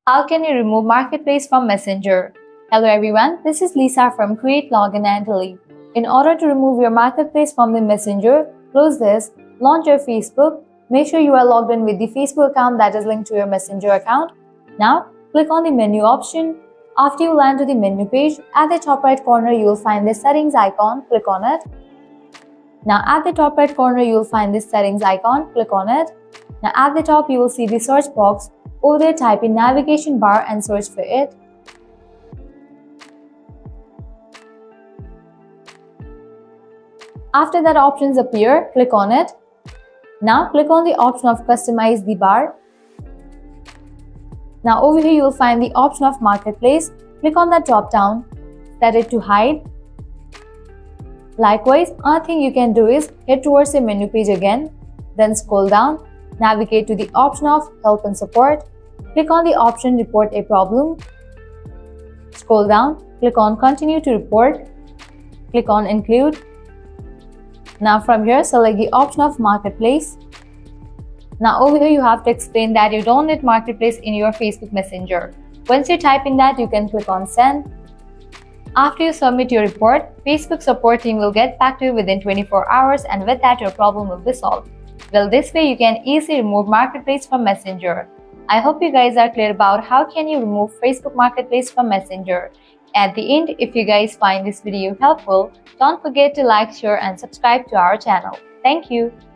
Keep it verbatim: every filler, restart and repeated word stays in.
How can you remove Marketplace from Messenger? Hello everyone, this is Lisa from Create Login and Delete. In order to remove your Marketplace from the Messenger, close this, launch your Facebook, make sure you are logged in with the Facebook account that is linked to your Messenger account. Now, click on the menu option. After you land to the menu page, at the top right corner you will find the settings icon, click on it. Now at the top right corner you will find this settings icon, click on it. Now at the top you will see the search box. Over there type in navigation bar and search for it. After that options appear, click on it. Now click on the option of customize the bar. Now over here you will find the option of Marketplace. Click on that drop down, set it to hide. Likewise, another thing you can do is head towards the menu page again, then scroll down, navigate to the option of help and support. Click on the option report a problem. Scroll down, click on continue to report. Click on include. Now from here select the option of Marketplace. Now over here you have to explain that you don't need Marketplace in your Facebook Messenger. Once you type in that, you can click on send. After you submit your report, Facebook support team will get back to you within twenty-four hours, and with that your problem will be solved. Well, this way you can easily remove Marketplace from Messenger. I hope you guys are clear about how can you remove Facebook Marketplace from Messenger. At the end, if you guys find this video helpful, don't forget to like, share and subscribe to our channel. Thank you.